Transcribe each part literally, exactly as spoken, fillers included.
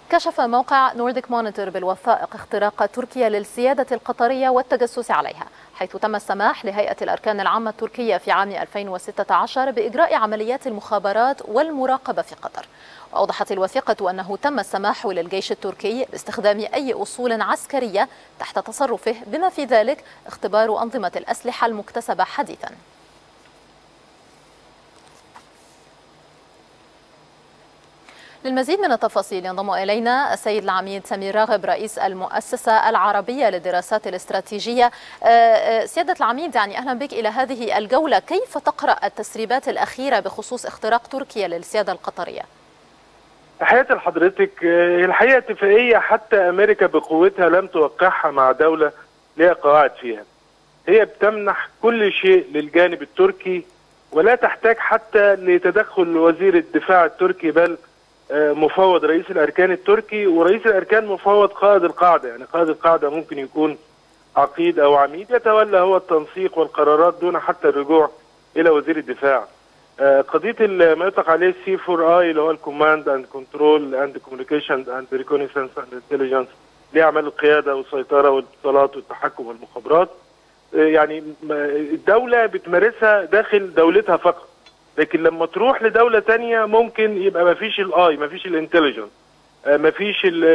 كشف موقع نورديك مونيتور بالوثائق اختراق تركيا للسيادة القطرية والتجسس عليها، حيث تم السماح لهيئة الأركان العامة التركية في عام ألفين وستة عشر بإجراء عمليات المخابرات والمراقبة في قطر. وأوضحت الوثيقة أنه تم السماح للجيش التركي باستخدام أي أصول عسكرية تحت تصرفه، بما في ذلك اختبار أنظمة الأسلحة المكتسبة حديثا. للمزيد من التفاصيل ينضم إلينا السيد العميد سمير راغب رئيس المؤسسة العربية للدراسات الاستراتيجية. سيادة العميد، يعني أهلا بك إلى هذه الجولة. كيف تقرأ التسريبات الأخيرة بخصوص اختراق تركيا للسيادة القطرية؟ تحياتي لحضرتك. الحقيقة اتفاقية حتى أمريكا بقوتها لم توقعها مع دولة لها قواعد فيها. هي بتمنح كل شيء للجانب التركي ولا تحتاج حتى لتدخل وزير الدفاع التركي، بل مفوض رئيس الأركان التركي، ورئيس الأركان مفوض قائد القاعدة. يعني قائد القاعدة ممكن يكون عقيد أو عميد يتولى هو التنسيق والقرارات دون حتى الرجوع إلى وزير الدفاع. قضية ما يطلق عليه سي فور آي اللي هو الكوماند اند كنترول اند كوميونيكيشن اند ريكونيسنس اند انتليجنس، لأعمال القيادة والسيطرة والاتصالات والتحكم والمخابرات. يعني الدولة بتمارسها داخل دولتها فقط، لكن لما تروح لدولة تانية ممكن يبقى ما فيش الاي، ما فيش الانتليجنس، ما فيش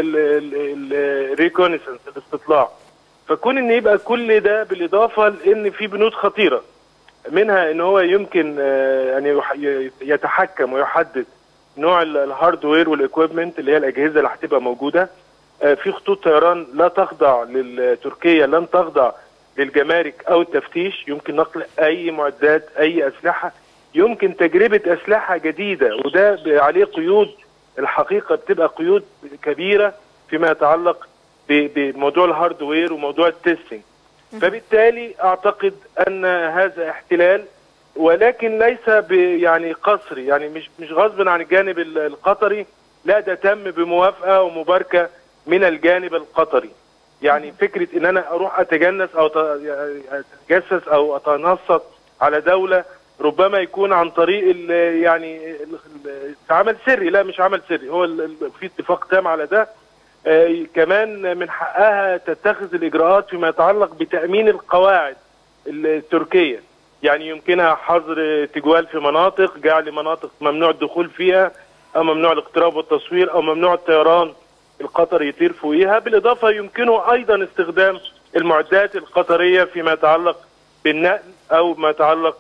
الريكونيسنس الاستطلاع. فكون ان يبقى كل ده بالاضافه لان في بنود خطيره، منها ان هو يمكن ان يتحكم ويحدد نوع الهاردوير والاكويبمنت اللي هي الاجهزه اللي هتبقى موجوده. في خطوط طيران لا تخضع لتركيا، لن تخضع للجمارك او التفتيش، يمكن نقل اي معدات اي اسلحه، يمكن تجربة أسلحة جديدة، وده عليه قيود. الحقيقة بتبقى قيود كبيرة فيما يتعلق بموضوع الهاردوير وموضوع التستنج. فبالتالي أعتقد أن هذا احتلال، ولكن ليس يعني قصري، يعني مش مش غصب عن الجانب القطري، لا ده تم بموافقة ومباركة من الجانب القطري. يعني فكرة إن أنا أروح أتجنس أو أتجسس أو أتنصت على دولة ربما يكون عن طريق ال يعني عمل سري، لا مش عمل سري، هو في اتفاق تام على ده. آه كمان من حقها تتخذ الإجراءات فيما يتعلق بتأمين القواعد التركية. يعني يمكنها حظر تجوال في مناطق، جعل مناطق ممنوع الدخول فيها أو ممنوع الاقتراب والتصوير أو ممنوع الطيران القطري يطير فوقيها. بالإضافة يمكنه أيضا استخدام المعدات القطرية فيما يتعلق بالنقل أو ما يتعلق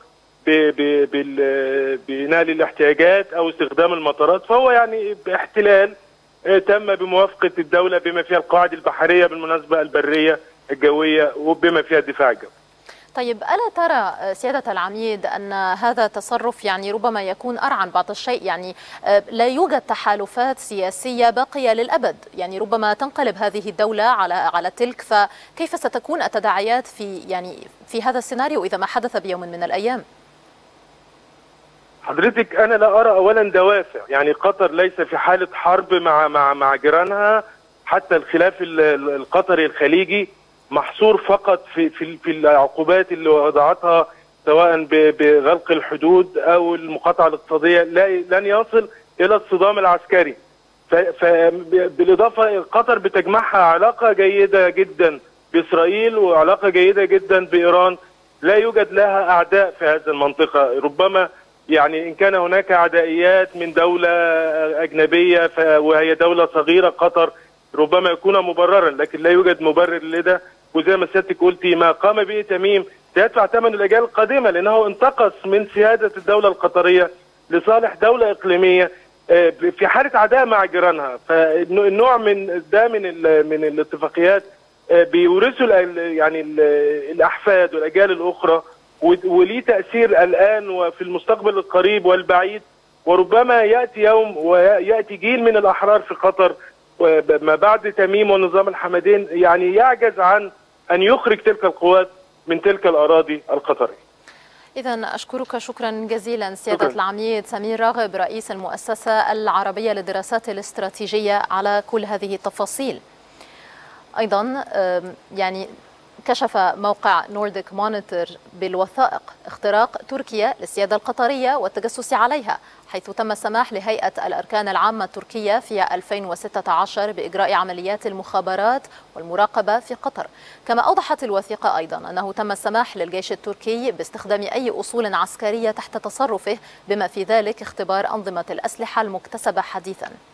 بنقل الاحتياجات او استخدام المطارات. فهو يعني احتلال تم بموافقه الدوله بما فيها القواعد البحريه، بالمناسبه البريه الجويه، وبما فيها الدفاع الجوي. طيب، ألا ترى سيادة العميد أن هذا تصرف يعني ربما يكون أرعن بعض الشيء؟ يعني لا يوجد تحالفات سياسية باقية للأبد، يعني ربما تنقلب هذه الدولة على على تلك، فكيف ستكون التداعيات في يعني في هذا السيناريو إذا ما حدث بيوم من الأيام؟ حضرتك انا لا ارى اولا دوافع، يعني قطر ليس في حاله حرب مع مع مع جيرانها. حتى الخلاف القطري الخليجي محصور فقط في في في العقوبات اللي وضعتها، سواء بغلق الحدود او المقاطعه الاقتصاديه، لا لن يصل الى الصدام العسكري. فبالاضافه قطر بتجمعها علاقه جيده جدا باسرائيل وعلاقه جيده جدا بايران. لا يوجد لها اعداء في هذه المنطقه. ربما يعني إن كان هناك عدائيات من دولة أجنبية وهي دولة صغيرة قطر ربما يكون مبررا، لكن لا يوجد مبرر لده. وزي ما سيادتك قلتي ما قام به تميم سيدفع ثمن الأجيال القادمة، لأنه انتقص من سيادة الدولة القطرية لصالح دولة إقليمية في حالة عداء مع جيرانها. فالنوع من ده من من الاتفاقيات بيورثوا يعني الأحفاد والأجيال الأخرى، وليه تأثير الآن وفي المستقبل القريب والبعيد. وربما يأتي يوم ويأتي جيل من الأحرار في قطر ما بعد تميم ونظام الحمدين يعني يعجز عن أن يخرج تلك القوات من تلك الأراضي القطرية. إذا أشكرك شكرا جزيلا سيادة شكرا. العميد سمير راغب رئيس المؤسسة العربية للدراسات الاستراتيجية على كل هذه التفاصيل. أيضا يعني كشف موقع نورديك مونيتور بالوثائق اختراق تركيا للسيادة القطرية والتجسس عليها، حيث تم السماح لهيئة الأركان العامة التركية في ألفين وستة عشر بإجراء عمليات المخابرات والمراقبة في قطر. كما أوضحت الوثيقة أيضا أنه تم السماح للجيش التركي باستخدام أي أصول عسكرية تحت تصرفه، بما في ذلك اختبار أنظمة الأسلحة المكتسبة حديثا.